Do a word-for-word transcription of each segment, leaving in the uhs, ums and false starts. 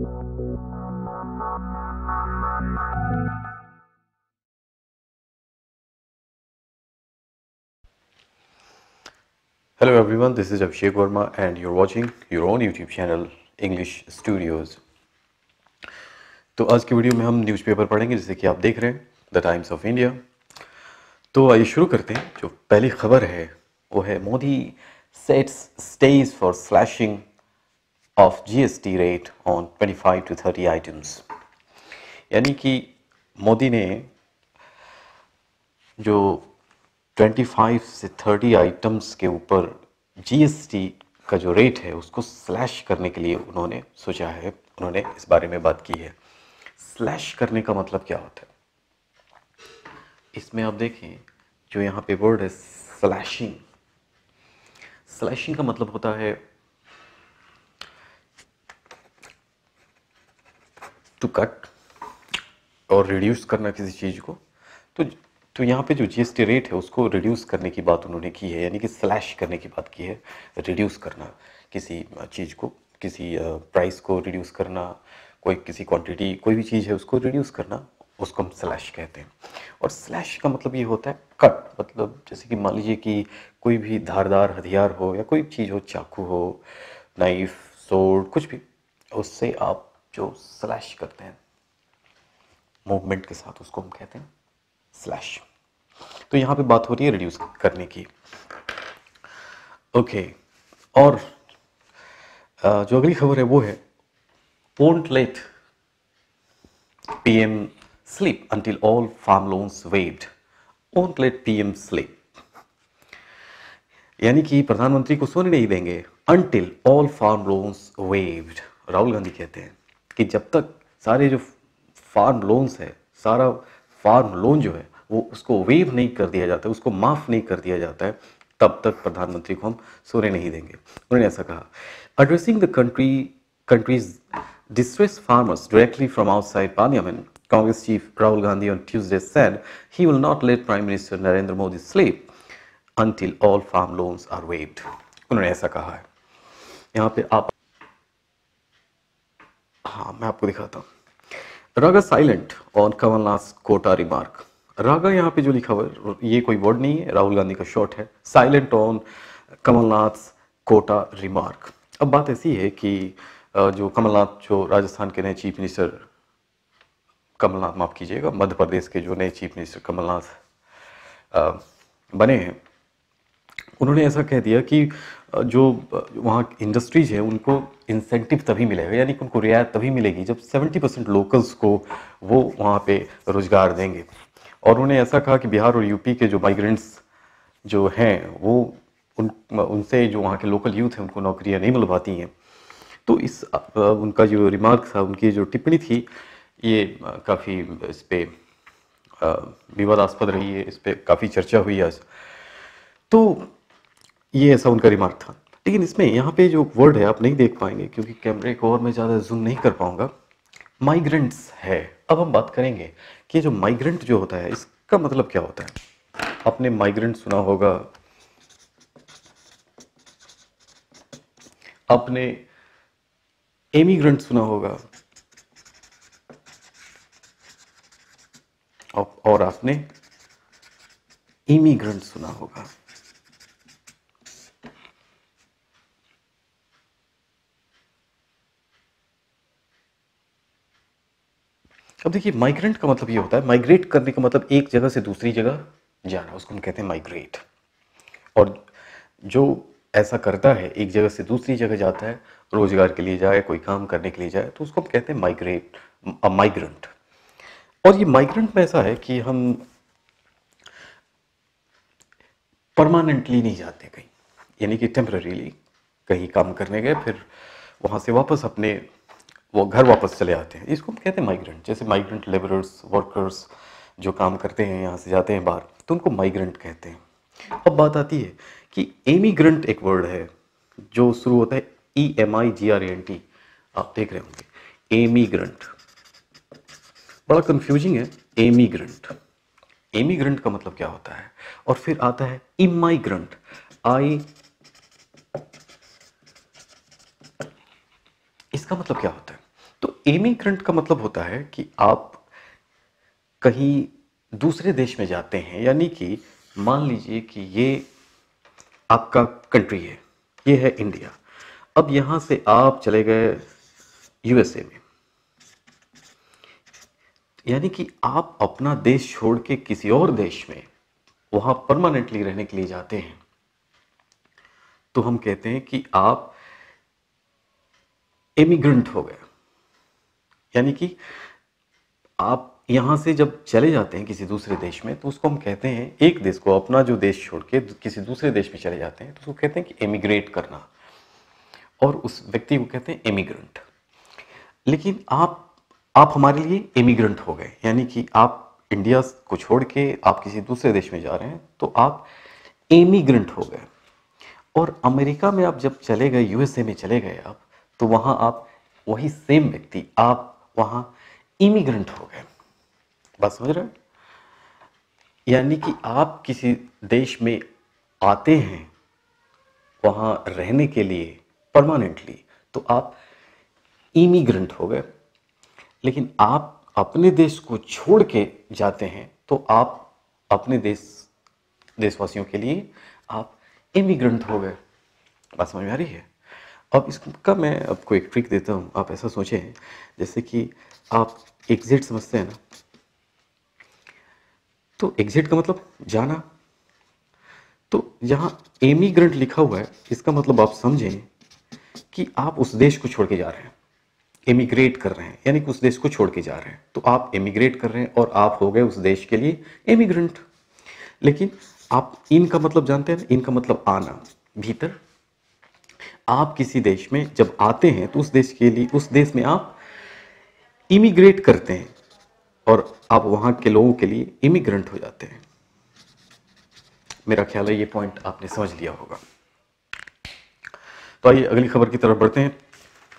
Hello everyone, this is Abhishek Verma and you're watching your own YouTube channel English Studios. तो आज की video में हम newspaper पढ़ेंगे जैसे कि आप देख रहे हैं द टाइम्स ऑफ इंडिया। तो आइए शुरू करते हैं। जो पहली खबर है वो है Modi sets stage for slashing of GST rate on पच्चीस टू तीस आइटम्स। यानी कि मोदी ने जो पच्चीस से तीस आइटम्स के ऊपर जीएसटी का जो रेट है उसको स्लैश करने के लिए उन्होंने सोचा है, उन्होंने इस बारे में बात की है। स्लैश करने का मतलब क्या होता है? इसमें आप देखें जो यहाँ पे वर्ड है स्लैशिंग। स्लैशिंग का मतलब होता है टू कट और रिड्यूस करना किसी चीज़ को। तो तो यहाँ पे जो जीएसटी रेट है उसको रिड्यूस करने की बात उन्होंने की है, यानी कि स्लैश करने की बात की है। रिड्यूस करना किसी चीज़ को, किसी प्राइस को रिड्यूस करना, कोई किसी क्वांटिटी, कोई भी चीज़ है उसको रिड्यूस करना, उसको हम स्लैश कहते हैं। और स्लैश का मतलब ये होता है कट, मतलब जैसे कि मान लीजिए कि कोई भी धारदार हथियार हो या कोई चीज़ हो, चाकू हो, नाइफ, सोर्ड, कुछ भी, उससे आप जो स्लैश करते हैं मूवमेंट के साथ, उसको हम कहते हैं स्लैश। तो यहाँ पे बात हो रही है रिड्यूस करने की। ओके, और जो अगली खबर है वो है won't let PM sleep until all farm loans waived। won't let PM sleep, यानी कि प्रधानमंत्री को सोने नहीं देंगे until all farm loans waived। Rahul Gandhi कहते हैं कि जब तक सारे जो फार्म लोन्स है, सारा फार्म लोन जो है वो उसको वेव नहीं कर दिया जाता है, उसको माफ़ नहीं कर दिया जाता है, तब तक प्रधानमंत्री को हम सोने नहीं देंगे। उन्होंने ऐसा कहा। Addressing the country countries distressed farmers directly from outside parliament, Congress chief Rahul Gandhi on Tuesday said he will not let Prime Minister Narendra Modi sleep until all farm loans are waived। उन्होंने ऐसा कहा है। यहाँ पे आप, हाँ मैं आपको दिखाता हूँ। RaGa silent on Kamal Nath quota remark. RaGa यहाँ पे जो लिखा हुआ है ये कोई वर्ड नहीं है, राहुल गांधी का शॉर्ट है। Silent on Kamal Nath quota remark. अब बात ऐसी है कि जो कमलनाथ, जो राजस्थान के नए चीफ मिनिस्टर, कमलनाथ माफ़ कीजिएगा, मध्य प्रदेश के जो नए चीफ मिनिस्टर कमलनाथ बने हैं, उन्होंने ऐसा कह दिया कि जो वहाँ इंडस्ट्रीज है उनको इंसेंटिव तभी मिलेगा, यानी कि उनको रियायत तभी मिलेगी जब सत्तर परसेंट लोकल्स को वो वहाँ पे रोज़गार देंगे। और उन्होंने ऐसा कहा कि बिहार और यूपी के जो माइग्रेंट्स जो हैं वो उन उनसे जो वहाँ के लोकल यूथ हैं उनको नौकरियाँ नहीं मिल पाती हैं। तो इस उनका जो रिमार्क था, उनकी जो टिप्पणी थी, ये काफ़ी इस पर विवादास्पद रही है, इस पर काफ़ी चर्चा हुई आज। तो ये ऐसा उनका रिमार्क था। लेकिन इसमें यहाँ पे जो वर्ड है आप नहीं देख पाएंगे क्योंकि कैमरे को और मैं ज़्यादा जूम नहीं कर पाऊँगा। माइग्रेंट्स है। अब हम बात करेंगे कि जो माइग्रेंट जो होता है इसका मतलब क्या होता है। आपने माइग्रेंट सुना होगा, आपने एमिग्रेंट सुना होगा, और आपने इमिग्रेंट सुना होगा। अब देखिए माइग्रेंट का मतलब ये होता है, माइग्रेट करने का मतलब एक जगह से दूसरी जगह जाना, उसको हम कहते हैं माइग्रेट। और जो ऐसा करता है, एक जगह से दूसरी जगह जाता है, रोजगार के लिए जाए, कोई काम करने के लिए जाए, तो उसको हम कहते हैं माइग्रेट, माइग्रेंट। और ये माइग्रेंट में ऐसा है कि हम परमानेंटली नहीं जाते कहीं, यानी कि टेम्पररीली कहीं काम करने गए, फिर वहाँ से वापस अपने वो घर वापस चले आते हैं, इसको हम कहते हैं माइग्रेंट। जैसे माइग्रेंट लेबरर्स, वर्कर्स जो काम करते हैं यहाँ से जाते हैं बाहर, तो उनको माइग्रेंट कहते हैं। अब बात आती है कि एमिग्रेंट एक वर्ड है जो शुरू होता है E M I G R A N T, आप देख रहे होंगे। एमिग्रेंट बड़ा कंफ्यूजिंग है। एमिग्रेंट, एमिग्रेंट का मतलब क्या होता है? और फिर आता है इमाइग्रेंट, आई, इसका मतलब क्या होता है? तो इमिग्रेंट का मतलब होता है कि आप कहीं दूसरे देश में जाते हैं, यानी कि मान लीजिए कि ये आपका कंट्री है, ये है इंडिया। अब यहां से आप चले गए यूएसए में, यानी कि आप अपना देश छोड़ के किसी और देश में वहां परमानेंटली रहने के लिए जाते हैं, तो हम कहते हैं कि आप इमिग्रेंट हो गए। यानी कि आप यहां से जब चले जाते हैं किसी दूसरे देश में, तो उसको हम कहते हैं, एक देश को, अपना जो देश छोड़ के किसी दूसरे देश में चले जाते हैं, तो उसको कहते हैं कि एमिग्रेट करना, और उस व्यक्ति को कहते हैं इमिग्रेंट। लेकिन आप आप हमारे लिए इमिग्रेंट हो गए, यानी कि आप इंडिया को छोड़ के आप किसी दूसरे देश में जा रहे हैं, तो आप इमिग्रेंट हो गए। और अमेरिका में आप जब चले गए, यूएसए में चले गए आप, तो वहां आप वही सेम व्यक्ति, आप वहां इमिग्रेंट हो गए। बात समझ रहे हैं? यानी कि आप किसी देश में आते हैं वहां रहने के लिए परमानेंटली, तो आप इमिग्रेंट हो गए। लेकिन आप अपने देश को छोड़ के जाते हैं, तो आप अपने देश देशवासियों के लिए आप इमिग्रेंट हो गए। बात समझ में आ रही है? अब इसका मैं आपको एक ट्रिक देता हूं। आप ऐसा सोचें, जैसे कि आप एग्जिट समझते हैं ना, तो एग्जिट का मतलब जाना। तो यहां इमिग्रेंट लिखा हुआ है, इसका मतलब आप समझें कि आप उस देश को छोड़ के जा रहे हैं, एमिग्रेट कर रहे हैं, यानी कि उस देश को छोड़ के जा रहे हैं। तो आप एमिग्रेट कर रहे हैं और आप हो गए उस देश के लिए एमिग्रेंट। लेकिन आप इन का मतलब जानते हैं ना, इनका मतलब आना, भीतर। आप किसी देश में जब आते हैं, तो उस देश के लिए, उस देश में आप इमिग्रेट करते हैं और आप वहां के लोगों के लिए इमिग्रेंट हो जाते हैं। मेरा ख्याल है ये पॉइंट आपने समझ लिया होगा। तो आइए अगली खबर की तरफ बढ़ते हैं।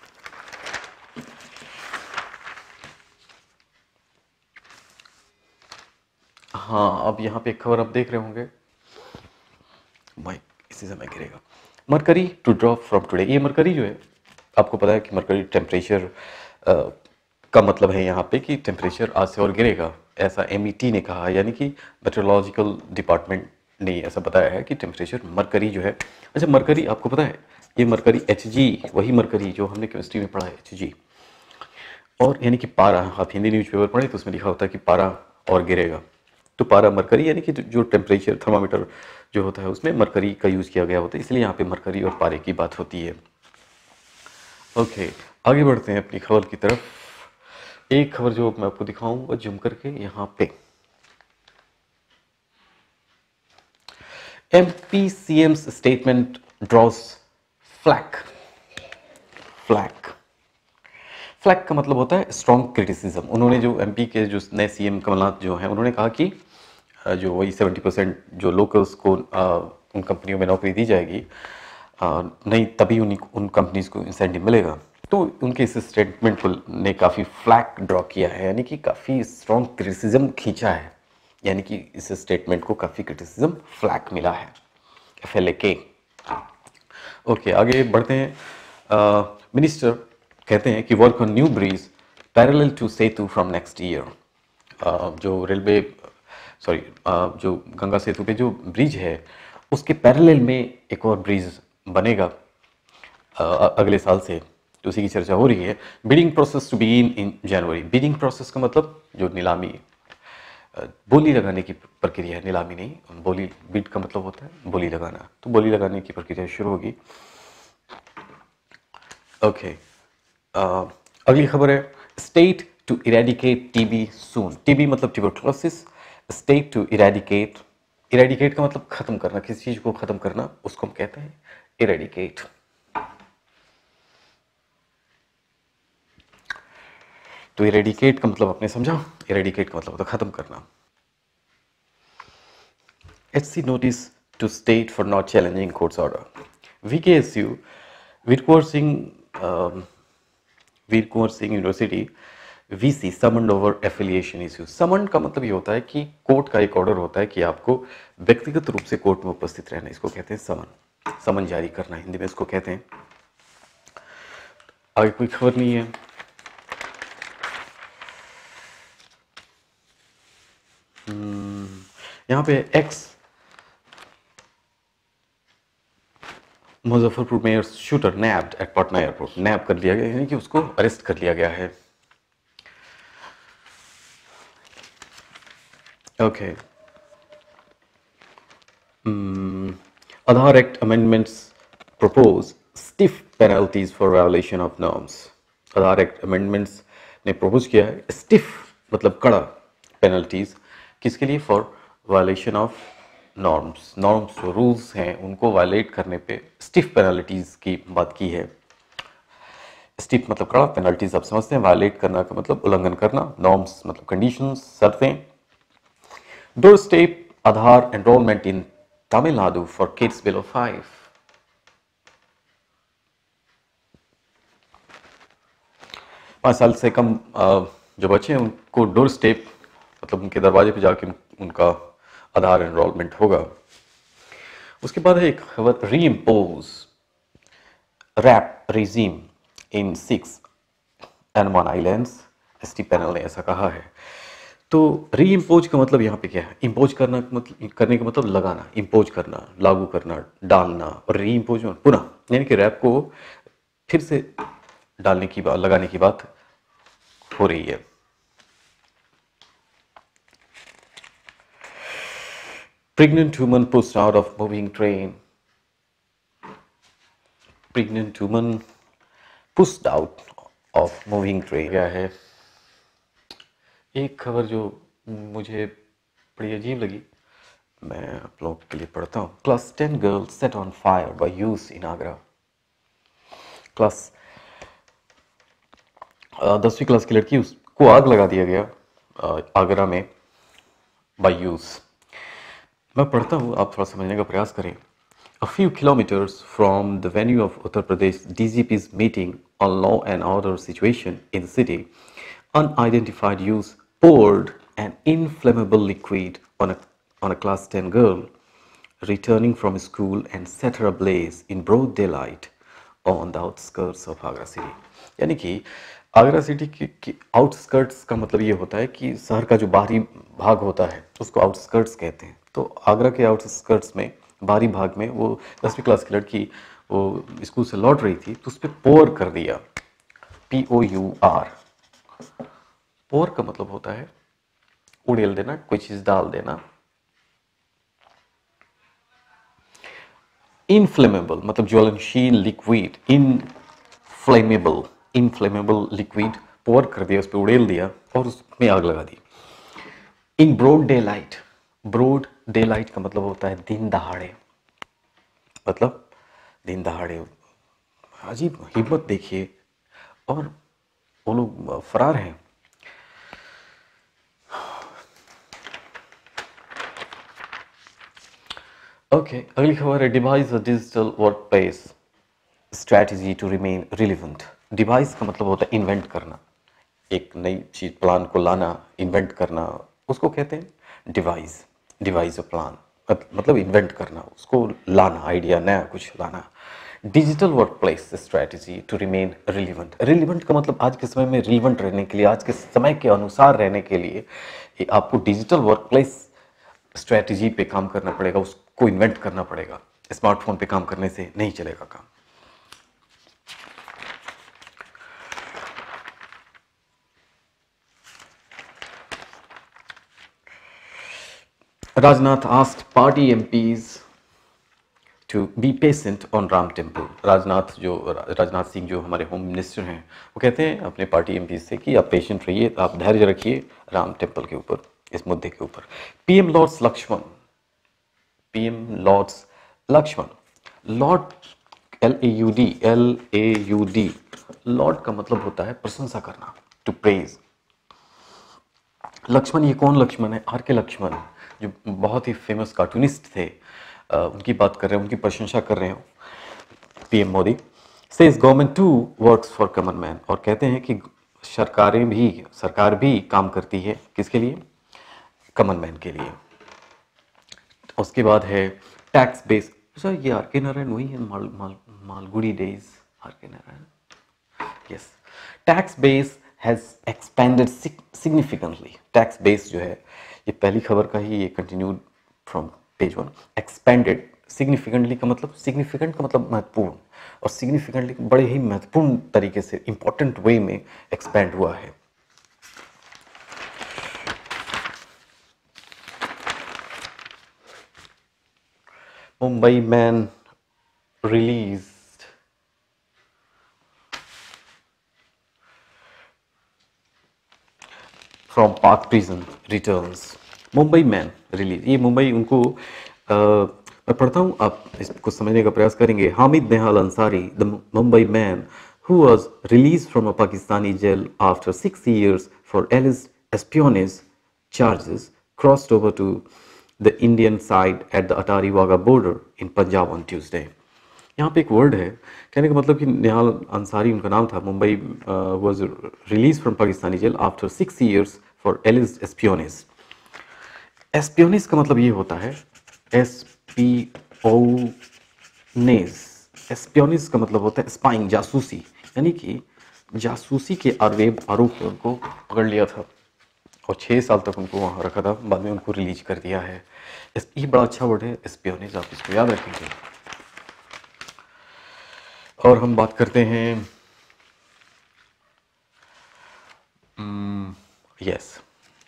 हाँ, अब यहाँ पे एक खबर आप देख रहे होंगे, माइक इसी समय गिरेगा। Mercury to drop from today. ये मरकरी जो है, आपको पता है कि मरकरी टेम्परेचर का मतलब है यहाँ पे कि टेम्परेचर आज से और गिरेगा, ऐसा एमईटी ने कहा, यानी कि मेट्रोलॉजिकल डिपार्टमेंट ने ऐसा बताया है कि टेम्परेचर मरकरी जो है। अच्छा, मरकरी आपको पता है, ये मरकरी एच जी, वही मरकरी जो हमने केमिस्ट्री में पढ़ा है, एच जी। और यानी कि पारा, आप हिंदी न्यूज़पेपर पढ़े तो उसमें लिखा होता है कि पारा और गिरेगा। तो पारा मरकरी, यानी कि जो टेम्परेचर थर्मामीटर जो होता है उसमें मरकरी का यूज़ किया गया होता है, इसलिए यहाँ पे मरकरी और पारे की बात होती है। ओके, आगे बढ़ते हैं अपनी खबर की तरफ। एक खबर जो मैं आपको दिखाऊंगा जूम करके यहाँ पे, MP CM's statement draws flak. Flak flak का मतलब होता है स्ट्रॉन्ग क्रिटिसिज्म। उन्होंने जो एमपी के जो नए सीएम कमलनाथ जो हैं, उन्होंने कहा कि जो वही सेवेंटी परसेंट जो लोकल्स को उन कंपनियों में नौकरी दी जाएगी, नहीं तभी उन उन कंपनीज को इंसेंटिव मिलेगा। तो उनके इस स्टेटमेंट को ने काफ़ी फ्लैग ड्रॉ किया है, यानी कि काफ़ी स्ट्रॉन्ग क्रिटिसिज्म खींचा है, यानी कि इस स्टेटमेंट को काफ़ी क्रिटिसिज्म फ्लैग मिला है, एफ एल ए के। ओके, आगे बढ़ते हैं। मिनिस्टर कहते हैं कि work on new bridge parallel to Setu from next year. जो रेलवे सॉरी जो गंगा सेतु पे जो ब्रिज है, उसके पैरेलल में एक और ब्रिज बनेगा uh, अगले साल से, तो उसी की चर्चा हो रही है। Bidding process to begin in January. Bidding process का मतलब जो नीलामी, बोली लगाने की प्रक्रिया है, नीलामी नहीं, बोली, बिड का मतलब होता है बोली लगाना, तो बोली लगाने की प्रक्रिया शुरू होगी। ओके, uh, अगली खबर है, state to eradicate TB soon. TB मतलब tuberculosis, state to eradicate, eradicate का मतलब खत्म करना, किसी चीज को खत्म करना, उसको हम कहते हैं इरेडिकेट। तो इरेडिकेट का मतलब आपने समझा, इरेडिकेट का मतलब होता है खत्म करना। HC notice to state for not challenging court's order. VKSU, Veer Kunwar Singh Veer Kunwar Singh university VC summoned over affiliation issue. Summoned का मतलब ये होता है कि कोर्ट का एक ऑर्डर होता है कि आपको व्यक्तिगत रूप से कोर्ट में उपस्थित रहना, इसको कहते हैं समन। समन जारी करना हिंदी में इसको कहते हैं। आगे कोई खबर नहीं है। यहाँ पे ex Muzaffarpur mayor shooter nabbed at Patna airport, nab कर लिया गया यानी कि उसको अरेस्ट कर लिया गया है। Okay, Aadhaar act amendments propose stiff penalties for violation of norms. Aadhaar act amendments ने प्रपोज किया है स्टिफ मतलब कड़ा पेनल्टीज किसके लिए, for violation of norms. Norms जो रूल्स हैं उनको वायलेट करने पे स्टिफ पेनल्टीज की बात की है। स्टिफ मतलब कड़ा, पेनल्टीज आप समझते हैं, वायलेट करना का मतलब उल्लंघन करना, नॉर्म्स मतलब कंडीशंस, शर्तें। Doorstep Aadhaar enrolment in Tamil Nadu for kids below five. पाँच साल से कम जो बच्चे हैं उनको डोर स्टेप मतलब उनके दरवाजे पे जाके उनका आधार एनरोलमेंट होगा। उसके बाद है एक खबर, reimpose RAP regime in six Andaman islands. ST panel ने ऐसा कहा है। तो री इम्पोज का मतलब यहाँ पे क्या है, इम्पोज करना मतलब करने का मतलब लगाना, इम्पोज करना, लागू करना, डालना, और री इम्पोज पुनः यानी कि रैप को फिर से डालने की बात, लगाने की बात हो रही है। Pregnant woman pushed out of moving train. Pregnant woman pushed out of moving train क्या है। एक खबर जो मुझे बड़ी अजीब लगी, मैं आप लोगों के लिए पढ़ता हूँ। Class ten girl set on fire by youths in Agra. Class दसवीं क्लास की लड़की, उसको आग लगा दिया गया आगरा में बाय यूज। मैं पढ़ता हूँ, आप थोड़ा समझने का प्रयास करें। A few kilometers from the venue of Uttar Pradesh D G P's meeting on law and order situation in the city, unidentified youth poured an inflammable liquid on a, on a class ten girl returning from school and set her ablaze in broad daylight on the outskirts of Agra city. यानी कि Agra city की, की outskirts का मतलब ये होता है कि शहर का जो बाहरी भाग होता है उसको आउटस्कर्ट्स कहते हैं। तो आगरा के आउटस्कर्ट्स में बाहरी भाग में वो दसवीं क्लास की लड़की वो स्कूल से लौट रही थी तो उस पर पोर कर दिया, P O U R. Pour का मतलब होता है उड़ेल देना, कोई चीज डाल देना। इनफ्लेमेबल मतलब ज्वलनशील liquid, inflammable inflammable liquid pour कर दिया, उस पर उड़ेल दिया और उसमें आग लगा दी। In broad daylight, broad daylight का मतलब होता है दिन दहाड़े, मतलब दिन दहाड़े। अजीब हिम्मत देखिए, और वो लोग फरार हैं। ओके okay, अगली खबर है, devise a digital workplace strategy to remain relevant. Devise का मतलब होता है इन्वेंट करना, एक नई चीज प्लान को लाना, इन्वेंट करना, उसको कहते हैं डिवाइस। डिवाइस अ प्लान मतलब इन्वेंट करना, उसको लाना, आइडिया नया कुछ लाना। Digital workplace strategy to remain relevant. Relevant का मतलब आज के समय में रिलीवेंट रहने के लिए, आज के समय के अनुसार रहने के लिए आपको डिजिटल वर्क प्लेस स्ट्रैटेजी पे काम करना पड़ेगा, उसको इन्वेंट करना पड़ेगा। स्मार्टफोन पे काम करने से नहीं चलेगा काम। Rajnath asked party M Ps to be patient on Ram Temple. Rajnath जो राजनाथ सिंह जो हमारे होम मिनिस्टर हैं वो कहते हैं अपने पार्टी एम पी से कि आप पेशेंट रहिए, आप धैर्य रखिए राम टेम्पल के ऊपर, इस मुद्दे के ऊपर। PM lauds Laxman, PM lauds Laxman, laud L A U D, L A U D, laud का मतलब होता है प्रशंसा करना, टू प्रेज। लक्ष्मण, ये कौन लक्ष्मण है? आर के लक्ष्मण, जो बहुत ही फेमस कार्टूनिस्ट थे, आ, उनकी बात कर रहे हैं, उनकी प्रशंसा कर रहे हैं PM Modi. Says government to works for common man, और कहते हैं कि सरकारें भी सरकार भी काम करती है किसके लिए? कॉमन मैन के लिए। उसके बाद है टैक्स बेस। अच्छा, ये आर के नारायण वही है, माल, माल, Malgudi days, R K Narayan, yes. Tax base has expanded significantly. Tax base जो है, ये पहली खबर का ही ये continued from page one. Expanded, significantly का मतलब, सिग्निफिकेंट का मतलब महत्वपूर्ण, और सिग्निफिकेंटली बड़े ही महत्वपूर्ण तरीके से, इंपॉर्टेंट वे में एक्सपेंड हुआ है। Mumbai man release from Pak prison returns. Mumbai man release, ये मुंबई उनको आ, मैं पढ़ता हूँ, आप इसको समझने का प्रयास करेंगे। Hamid Nehal Ansari, the Mumbai man who was release from a Pakistani jail after six years for alleged espionage charges, crossed over to the Indian side at the Attari Wagah border in Punjab on Tuesday. यहाँ पे एक वर्ड है, कहने का मतलब कि निहाल अंसारी उनका नाम था, Mumbai was release from Pakistani jail after six years for alleged espionage. Espionage का मतलब ये होता है, espionage, espionage का मतलब होता है स्पाइंग, जासूसी, यानी कि जासूसी के आरोप आरोप में उनको पकड़ लिया था और छः साल तक उनको वहाँ रखा था, बाद में उनको रिलीज कर दिया है। ये बड़ा अच्छा वर्ड है एस्पियोनेज, आप इसको याद रखेंगे। और हम बात करते हैं, yes,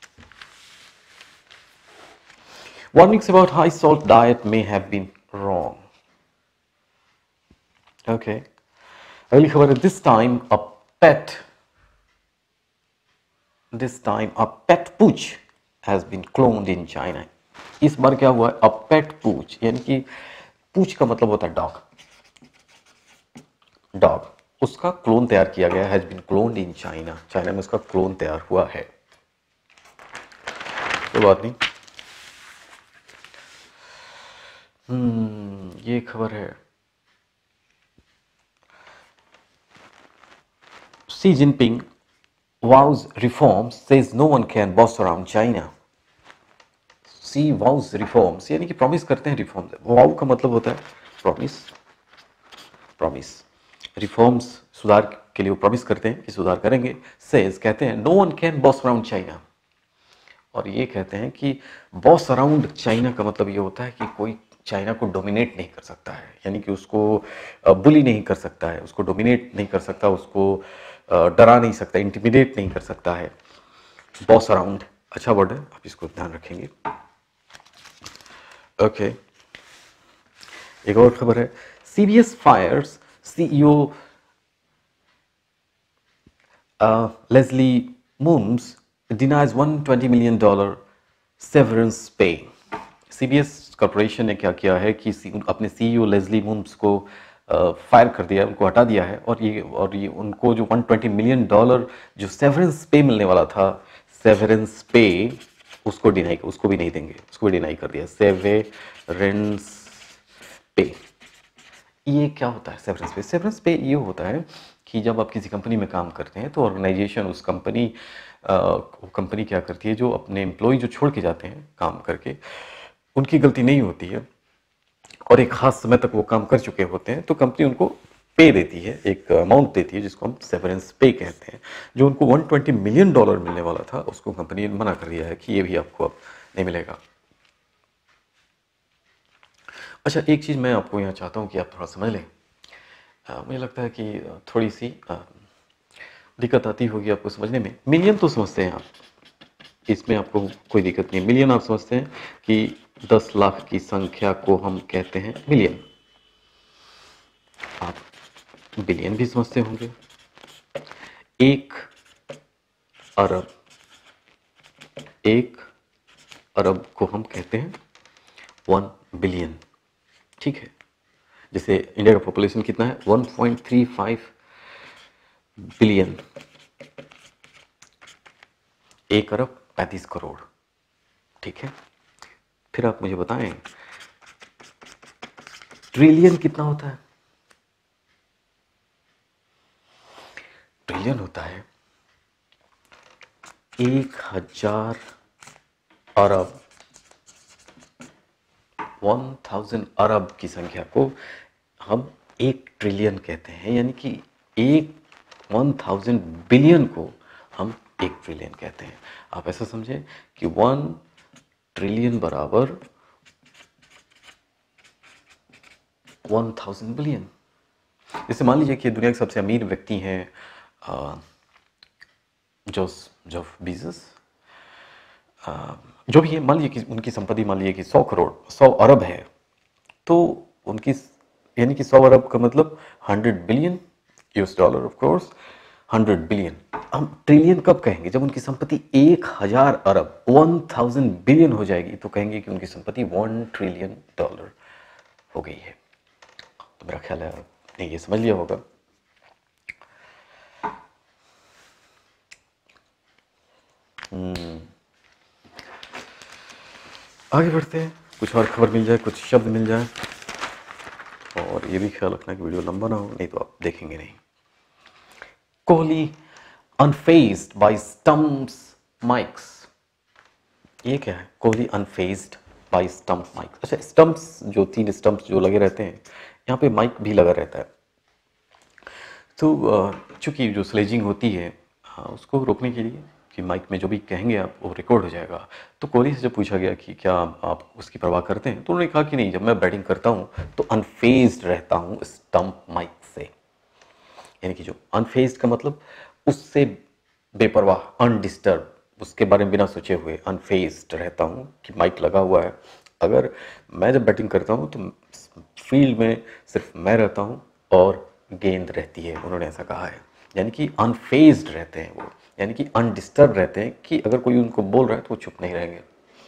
warnings about high salt diet may have been wrong. Okay. अगली खबर है, this time a pet this time a pet pooch has been cloned in China. इस बार क्या हुआ है, a pet pooch, यानी कि पूछ का मतलब होता है डॉग, डॉग, उसका क्लोन तैयार किया गया, has been cloned in China, China में उसका क्लोन तैयार हुआ है। कोई बात नहीं। हम्म ये खबर है, Xi Jinping vows reforms, says no one can boss around China. Xi vows reforms, यानी कि प्रॉमिस करते हैं रिफॉर्म्स। वाउ का मतलब होता है प्रॉमिस, प्रॉमिस, रिफॉर्म्स सुधार के लिए वो प्रॉमिस करते हैं कि सुधार करेंगे। सेज कहते हैं no one can boss around China, और ये कहते हैं कि बॉस अराउंड चाइना का मतलब ये होता है कि कोई चाइना को डोमिनेट नहीं कर सकता है, यानी कि उसको बुली नहीं कर सकता है, उसको डोमिनेट नहीं कर सकता, उसको डरा नहीं सकता, इंटिमिडेट नहीं कर सकता है। बॉस अराउंड अच्छा वर्ड है, आप इसको ध्यान रखेंगे। Okay okay. एक और खबर है, CBS fires CEO Leslie Moonves denies one hundred twenty million dollar severance pay. CBS corporation ने क्या किया है कि अपने सीईओ लेस्ली मूम्स को फायर uh, कर दिया, उनको हटा दिया है, और ये और ये उनको जो one hundred twenty million dollar जो सेवरेंस पे मिलने वाला था, सेवरेंस पे, उसको डिनाई, उसको भी नहीं देंगे, उसको भी डिनाई कर दिया। सेवरेंस पे, ये क्या होता है सेवरेंस पे? सेवरेंस पे ये होता है कि जब आप किसी कंपनी में काम करते हैं तो ऑर्गेनाइजेशन, उस कंपनी कंपनी क्या करती है, जो अपने एम्प्लॉय जो छोड़ के जाते हैं काम करके, उनकी गलती नहीं होती है और एक खास समय तक वो काम कर चुके होते हैं, तो कंपनी उनको पे देती है, एक अमाउंट देती है जिसको हम सेवरेंस पे कहते हैं। जो उनको one hundred twenty million dollar मिलने वाला था, उसको कंपनी ने मना कर दिया है कि ये भी आपको अब नहीं मिलेगा। अच्छा, एक चीज़ मैं आपको यहाँ चाहता हूँ कि आप थोड़ा समझ लें। आ, मुझे लगता है कि थोड़ी सी आ, दिक्कत आती होगी आपको समझने में। मिलियन तो समझते हैं आप, इसमें आपको कोई दिक्कत नहीं। मिलियन आप समझते हैं कि दस लाख की संख्या को हम कहते हैं मिलियन। आप बिलियन भी समझते होंगे। एक अरब, एक अरब को हम कहते हैं वन बिलियन, ठीक है। जैसे इंडिया का पॉपुलेशन कितना है, one point three five billion, एक अरब पैंतीस करोड़, ठीक है। फिर आप मुझे बताएं ट्रिलियन कितना होता है? ट्रिलियन होता है एक हजार अरब, वन थाउजेंड अरब की संख्या को हम एक ट्रिलियन कहते हैं, यानी कि एक वन थाउजेंड बिलियन को हम एक ट्रिलियन कहते हैं। आप ऐसा समझें कि वन ट्रिलियन बराबर वन थाउजेंड बिलियन। जैसे मान लीजिए कि दुनिया के सबसे अमीर व्यक्ति हैं जोस जेफ बीजोस, जो भी है, मान लीजिए कि उनकी संपत्ति मान लीजिए कि सौ करोड़ सौ अरब है, तो उनकी यानी कि सौ अरब का मतलब hundred billion US dollar, of course hundred billion. हम ट्रिलियन कब कहेंगे? जब उनकी संपत्ति एक हजार अरब वन थाउजेंड बिलियन हो जाएगी, तो कहेंगे कि उनकी संपत्ति वन ट्रिलियन डॉलर हो गई है। तो मेरा ख्याल है आपने ये समझ लिया होगा। आगे बढ़ते हैं, कुछ और खबर मिल जाए, कुछ शब्द मिल जाए, और ये भी ख्याल रखना कि वीडियो लंबा ना हो, नहीं तो आप देखेंगे नहीं। Kohli unfazed by stumps mics. ये क्या है? Kohli unfazed by stump mics. अच्छा, स्टंप्स जो तीन स्टंप्स जो लगे रहते हैं, यहाँ पे माइक भी लगा रहता है। तो चूंकि जो स्लेजिंग होती है, हाँ, उसको रोकने के लिए कि माइक में जो भी कहेंगे आप वो रिकॉर्ड हो जाएगा। तो कोहली से जब पूछा गया कि क्या आप उसकी परवाह करते हैं, तो उन्होंने कहा कि नहीं, जब मैं बैटिंग करता हूँ तो अनफेज्ड रहता हूँ स्टंप माइक से। यानी कि जो अनफेज्ड का मतलब उससे बेपरवाह, अनडिस्टर्ब, उसके बारे में बिना सोचे हुए अनफेज्ड रहता हूँ कि माइक लगा हुआ है। अगर मैं जब बैटिंग करता हूँ तो फील्ड में सिर्फ मैं रहता हूँ और गेंद रहती है, उन्होंने ऐसा कहा है। यानी कि अनफेज्ड रहते हैं वो, यानी कि अनडिस्टर्ब रहते हैं कि अगर कोई उनको बोल रहा है तो वो चुप नहीं रहेंगे।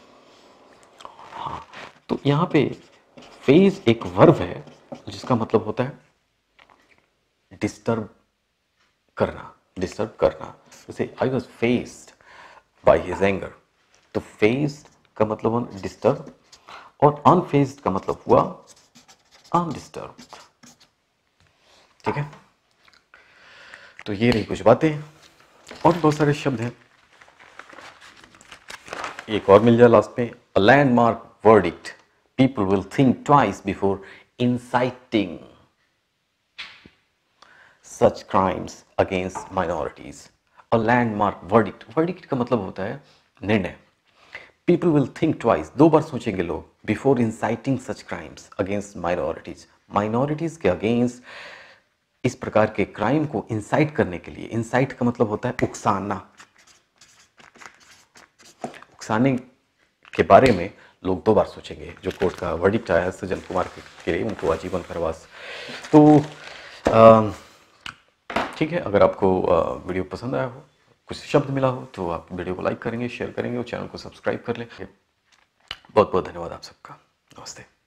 हाँ, तो यहाँ पे फेज एक वर्ब है जिसका मतलब होता है डिस्टर्ब करना, डिस्टर्ब करना। जैसे I was fazed by his anger, तो फेज्ड का मतलब हुआ डिस्टर्ब, और अनफेज्ड का मतलब हुआ अनडिस्टर्ब्ड। ठीक है, तो ये रही कुछ बातें, और बहुत सारे शब्द हैं। एक और मिल जाए लास्ट में, a landmark verdict, people will think twice before inciting such crimes against minorities. A landmark verdict, verdict का मतलब होता है निर्णय। पीपल विल थिंक ट्वाइस, दो बार सोचेंगे लोग, before inciting such crimes against minorities, minorities के अगेंस्ट इस प्रकार के क्राइम को इंसाइट करने के लिए। इंसाइट का मतलब होता है उकसाना, उकसाने के बारे में लोग दो बार सोचेंगे। जो कोर्ट का वर्डिक्ट आया है सज्जन कुमार के लिए, उनको आजीवन कारावास। तो ठीक है, अगर आपको वीडियो पसंद आया हो, कुछ शब्द मिला हो, तो आप वीडियो को लाइक करेंगे, शेयर करेंगे और चैनल को सब्सक्राइब कर लें। बहुत बहुत धन्यवाद आप सबका। नमस्ते।